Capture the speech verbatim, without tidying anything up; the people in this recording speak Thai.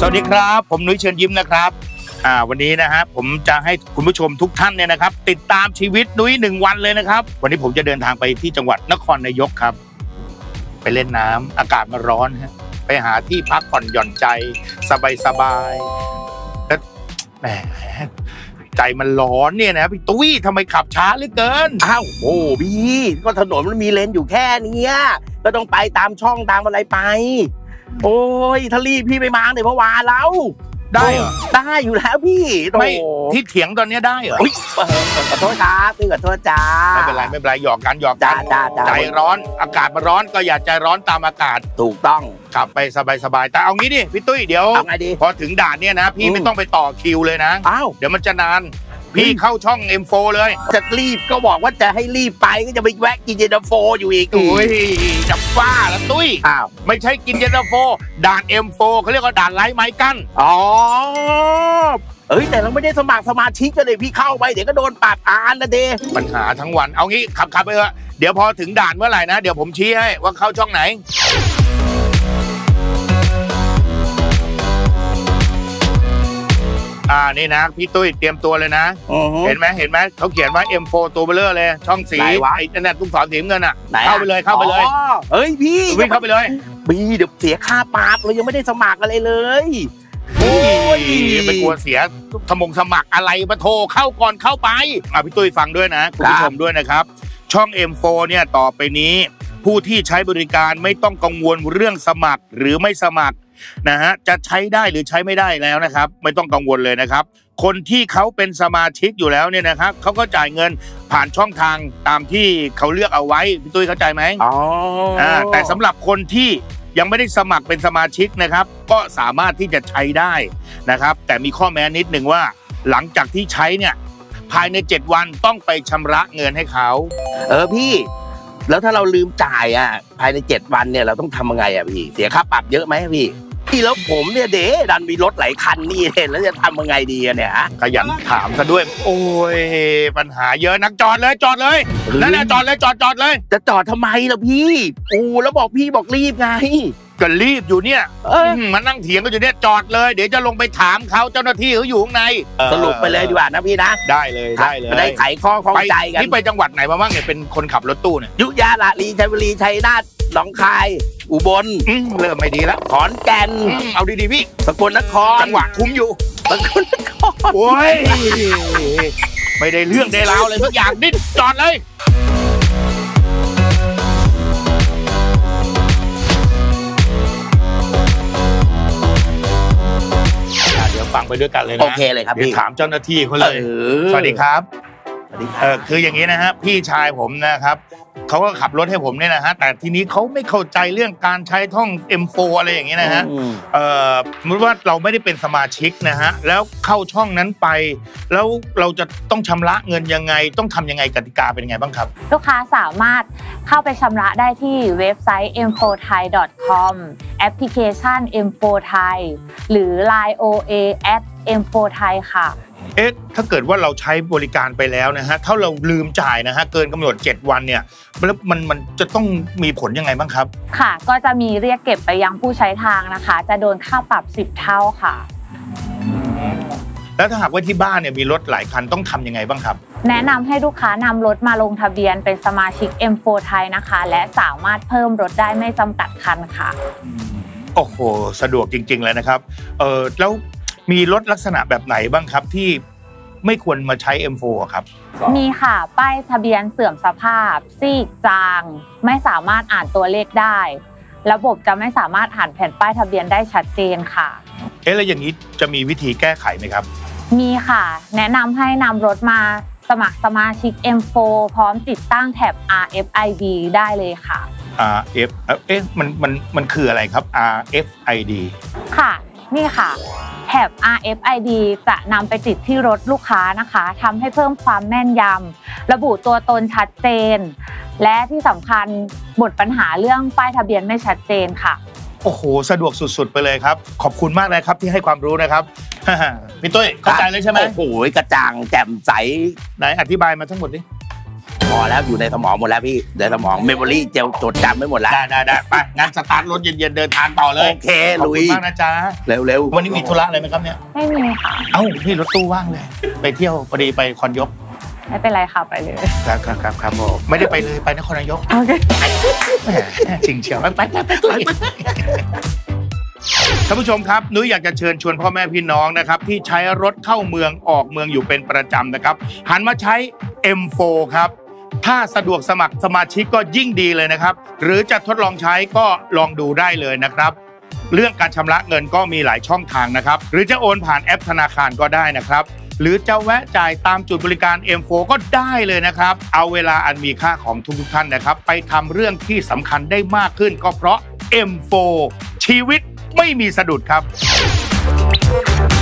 วัสดีครับผมนุ้ยเชิญยิ้มนะครับอ่าวันนี้นะฮะผมจะให้คุณผู้ชมทุกท่านเนี่ยนะครับติดตามชีวิตนุ้ยหนึ่งวันเลยนะครับวันนี้ผมจะเดินทางไปที่จังหวัดนครนายกครับไปเล่นน้ำอากาศมันร้อนฮะไปหาที่พักผ่อนหย่อนใจสบายๆแล้วแหมใจมันร้อนเนี่ยนะพี่ตุ้ยทำไมขับช้าเหลือเกินอ้าวโอ้พี่ก็ถนนมันมีเลนอยู่แค่นี้ก็ต้องไปตามช่องตามอะไรไปโอ้ยถ้ารีบพี่ไปมาเนี่ยเมื่อวานแล้วได้เหรอได้อยู่แล้วพี่ไม่ที่เถียงตอนนี้ได้เหรอขอโทษครับพี่ขอโทษจ้าไม่เป็นไรไม่เป็นไรหยอกกันหยอกกันใจร้อนอากาศมันร้อนก็อย่าใจร้อนตามอากาศถูกต้องขับไปสบายๆแต่เอางี้ดิพี่ตุ้ยเดี๋ยวพอถึงด่านเนี่ยนะพี่ไม่ต้องไปต่อคิวเลยนะอ้าวเดี๋ยวมันจะนานพี่เข้าช่อง เอ็ม โฟร์ เลยจะรีบก็บอกว่าจะให้รีบไปก็จะไปแวะกินเย็นตาโฟอยู่อีกโอ้ยจะบ้าแล้วตุ้ยอ้าวไม่ใช่กินเย็นตาโฟด่าน เอ็ม โฟร์ เขาเรียกว่าด่านไร้ไม้กั้นอ๋อเอ้ยแต่เราไม่ได้สมัครสมาชิกกันเลยพี่เข้าไปเดี๋ยวก็โดนปรับอานนะเดปัญหาทั้งวันเอางี้ขับขับไปเถอะเดี๋ยวพอถึงด่านเมื่อไหร่นะเดี๋ยวผมชี้ให้ว่าเข้าช่องไหนอ่านี่นะพี่ตุ้ยเตรียมตัวเลยนะเห็นไหมเห็นไหมเขาเขียนว่า เอ็ม โฟร์ ตัวเบลอเลยช่องสีไอ้นั่นตุ้งสอนสีเงินอ่ะเข้าไปเลยเข้าไปเลยเฮ้ยพี่วิ่งเข้าไปเลยพี่เดี๋ยวเสียค่าปรับเรายังไม่ได้สมัครอะไรเลยโอ้ยไม่กลัวเสียสมงสมัครอะไรมาโทรเข้าก่อนเข้าไปอ่ะพี่ตุ้ยฟังด้วยนะคุณผู้ชมด้วยนะครับช่อง เอ็ม โฟร์ เนี่ยต่อไปนี้ผู้ที่ใช้บริการไม่ต้องกังวลเรื่องสมัครหรือไม่สมัครนะฮะจะใช้ได้หรือใช้ไม่ได้แล้วนะครับไม่ต้องกังวลเลยนะครับคนที่เขาเป็นสมาชิกอยู่แล้วเนี่ยนะครับเขาก็จ่ายเงินผ่านช่องทางตามที่เขาเลือกเอาไว้พี่ตุ้ยเข้าใจไหมอ๋ออ่าแต่สำหรับคนที่ยังไม่ได้สมัครเป็นสมาชิกนะครับก็สามารถที่จะใช้ได้นะครับแต่มีข้อแม้นิดหนึ่งว่าหลังจากที่ใช้เนี่ยภายในเจ็ดวันต้องไปชำระเงินให้เขาเออพี่แล้วถ้าเราลืมจ่ายอ่ะภายในเจ็ดวันเนี่ยเราต้องทำยังไงอ่ะพี่เสียค่าปรับเยอะไหมพี่พี่แล้วผมเนี่ยเด๋ดันมีรถหลายคันนี่เห็นแล้วจะทำยังไงดีเนี่ยขยันถามซะด้วยโอ้ยปัญหาเยอะนักจอดเลยจอดเลยนั่นแหละจอดเลยจอดจอดเลยจะจอดทำไมล่ะพี่โอ้แล้วบอกพี่บอกรีบไงก็รีบอยู่เนี่ยมันนั่งเถียงกันอยู่เนี่ยจอดเลยเดี๋ยวจะลงไปถามเขาเจ้าหน้าที่เขาอยู่ข้างในสรุปไปเลยดีกว่านะพี่นะได้เลยได้เลยได้ไขข้อข้องใจกันนี่ไปจังหวัดไหนมาบ้างเนี่ยเป็นคนขับรถตู้เนี่ยยุธยาละลีชัยบุรีชัยนาทหนองคายอุบลเริ่มไม่ดีแล้วขอนแก่นเอาดีๆพี่สกลนครจังหวะคุ้มอยู่สกลนครโอ้ยไม่ได้เรื่องได้ราวเลยทุกอย่างดิ้นจอดเลยเดี๋ยวฟังไปด้วยกันเลยนะโอเคเลยครับพี่ถามเจ้าหน้าที่เขาเลยสวัสดีครับสวัสดีครับคืออย่างนี้นะฮะพี่ชายผมนะครับเขาก็ขับรถให้ผมเนี่ยนะฮะแต่ทีนี้เขาไม่เข้าใจเรื่องการใช้ท่อง เอ็ม โฟร์ อะไรอย่างนี้นะฮะเอ่อสมมติว่าเราไม่ได้เป็นสมาชิกนะฮะแล้วเข้าช่องนั้นไปแล้วเราจะต้องชำระเงินยังไงต้องทำยังไงกติกาเป็นยังไงบ้างครับลูกค้าสามารถเข้าไปชำระได้ที่เว็บไซต์ เอ็ม โฟร์ ไทย ดอท คอม แอปพลิเคชัน เอ็ม โฟร์ ไทย หรือ ไลน์ โอ เอ แอท เอ็ม โฟร์ ไทย ค่ะเอ๊ะถ้าเกิดว่าเราใช้บริการไปแล้วนะฮะถ้าเราลืมจ่ายนะฮะเกินกำหนดเจ็ดวันเนี่ยแล้วมันมันจะต้องมีผลยังไงบ้างครับค่ะก็จะมีเรียกเก็บไปยังผู้ใช้ทางนะคะจะโดนค่าปรับสิบเท่าค่ะแล้วถ้าหากว่าที่บ้านเนี่ยมีรถหลายคันต้องทำยังไงบ้างครับแนะนำให้ลูกค้านำรถมาลงทะเบียนเป็นสมาชิก เอ็ม โฟร์ ไทยนะคะและสามารถเพิ่มรถได้ไม่จำกัดคันค่ะโอ้โหสะดวกจริงๆเลยนะครับเออแล้วมีรถลักษณะแบบไหนบ้างครับที่ไม่ควรมาใช้ เอ็ม โฟร์ ครับมีค่ะป้ายทะเบียนเสื่อมสภาพซีกจางไม่สามารถอ่านตัวเลขได้ระบบจะไม่สามารถอ่านแผ่นป้ายทะเบียนได้ชัดเจนค่ะเอ๊ะแล้วอย่างนี้จะมีวิธีแก้ไขไหมครับมีค่ะแนะนำให้นำรถมาสมัครสมาชิก เอ็ม โฟร์ พร้อมติดตั้งแท็บ อาร์ เอฟ ไอ ดี ได้เลยค่ะอาร์ เอฟ เอ๊ะมันมันมันคืออะไรครับ อาร์ เอฟ ไอ ดีค่ะนี่ค่ะแท็บ อาร์ เอฟ ไอ ดี จะนำไปติดที่รถลูกค้านะคะทำให้เพิ่มความแม่นยำระบุตัวตนชัดเจนและที่สำคัญหมดปัญหาเรื่องป้ายทะเบียนไม่ชัดเจนค่ะโอ้โหสะดวกสุดๆไปเลยครับขอบคุณมากเลยครับที่ให้ความรู้นะครับพี่ตุ้ยเข้าใจเลยใช่ไหมโอ้โหกระจ่างแจ่มใสไหนอธิบายมาทั้งหมดดิพอแล้วอยู่ในสมองหมดแล้วพี่ในสมองเมมโมรี่เจลจดจำไม่หมดแล้วได้ได้ได้ไปงั้นสตาร์ทรถเย็นๆเดินทางต่อเลยโอเคลุยขอบคุณมากนะจ๊ะเร็วๆวันนี้มีธุระอะไรไหมครับเนี่ยไม่มีค่ะเอ้าพี่รถตู้ว่างเลยไปเที่ยวพอดีไปคอนยกไม่เป็นไรค่ะไปเลยครับครับครับครับผมไม่ได้ไปเลยไปนครนายกโอเคจริงเชียวไปไปไปไปท่านผู้ชมครับนุ้ยอยากจะเชิญชวนพ่อแม่พี่น้องนะครับที่ใช้รถเข้าเมืองออกเมืองอยู่เป็นประจำนะครับหันมาใช้ เอ็ม โฟร์ ครับถ้าสะดวกสมัครสมาชิกก็ยิ่งดีเลยนะครับหรือจะทดลองใช้ก็ลองดูได้เลยนะครับเรื่องการชำระเงินก็มีหลายช่องทางนะครับหรือจะโอนผ่านแอปธนาคารก็ได้นะครับหรือจะแวะจ่ายตามจุดบริการ เอ็ม โฟร์ ก็ได้เลยนะครับเอาเวลาอันมีค่าของทุกท่านนะครับไปทำเรื่องที่สำคัญได้มากขึ้นก็เพราะ เอ็ม โฟร์ ชีวิตไม่มีสะดุดครับ